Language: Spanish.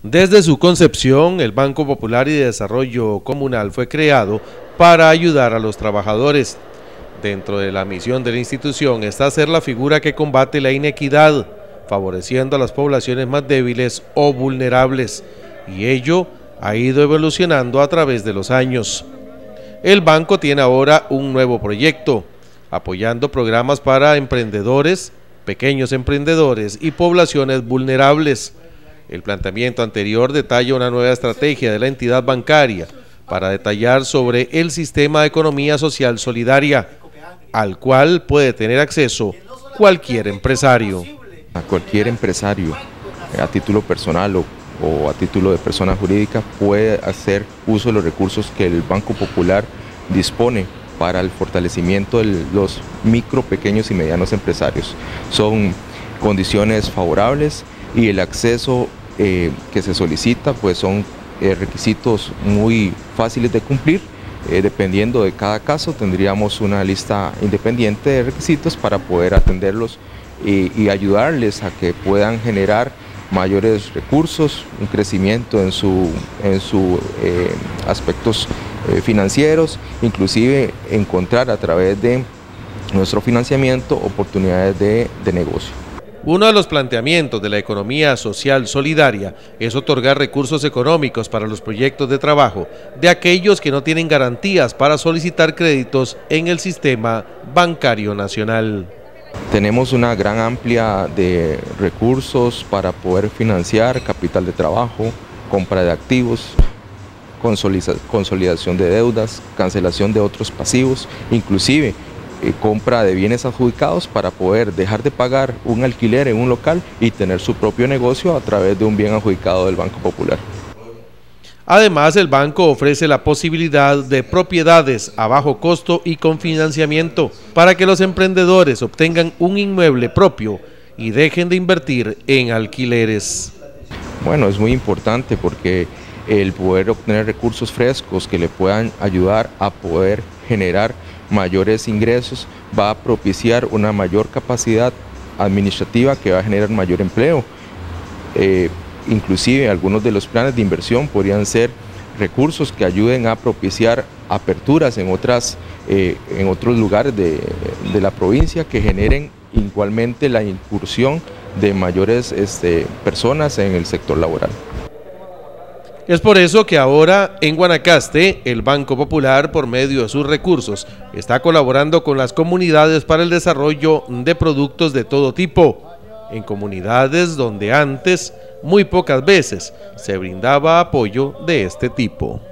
Desde su concepción, el Banco Popular y de Desarrollo Comunal fue creado para ayudar a los trabajadores. Dentro de la misión de la institución está ser la figura que combate la inequidad, favoreciendo a las poblaciones más débiles o vulnerables, y ello ha ido evolucionando a través de los años. El banco tiene ahora un nuevo proyecto, apoyando programas para emprendedores, pequeños emprendedores y poblaciones vulnerables. El planteamiento anterior detalla una nueva estrategia de la entidad bancaria para detallar sobre el sistema de economía social solidaria, al cual puede tener acceso cualquier empresario. A cualquier empresario, a título personal o a título de persona jurídica, puede hacer uso de los recursos que el Banco Popular dispone para el fortalecimiento de los micro, pequeños y medianos empresarios. Son condiciones favorables y el acceso que se solicita pues son requisitos muy fáciles de cumplir. Dependiendo de cada caso tendríamos una lista independiente de requisitos para poder atenderlos y ayudarles a que puedan generar mayores recursos, un crecimiento en sus aspectos financieros, inclusive encontrar a través de nuestro financiamiento oportunidades de negocio. Uno de los planteamientos de la economía social solidaria es otorgar recursos económicos para los proyectos de trabajo de aquellos que no tienen garantías para solicitar créditos en el sistema bancario nacional. Tenemos una gran amplia de recursos para poder financiar capital de trabajo, compra de activos, consolidación de deudas, cancelación de otros pasivos, inclusive compra de bienes adjudicados para poder dejar de pagar un alquiler en un local y tener su propio negocio a través de un bien adjudicado del Banco Popular. Además, el banco ofrece la posibilidad de propiedades a bajo costo y con financiamiento para que los emprendedores obtengan un inmueble propio y dejen de invertir en alquileres. Bueno, es muy importante porque el poder obtener recursos frescos que le puedan ayudar a poder generar mayores ingresos va a propiciar una mayor capacidad administrativa que va a generar mayor empleo. Inclusive algunos de los planes de inversión podrían ser recursos que ayuden a propiciar aperturas en otros lugares de la provincia que generen igualmente la incursión de mayores personas en el sector laboral. Es por eso que ahora en Guanacaste el Banco Popular, por medio de sus recursos, está colaborando con las comunidades para el desarrollo de productos de todo tipo, en comunidades donde antes muy pocas veces se brindaba apoyo de este tipo.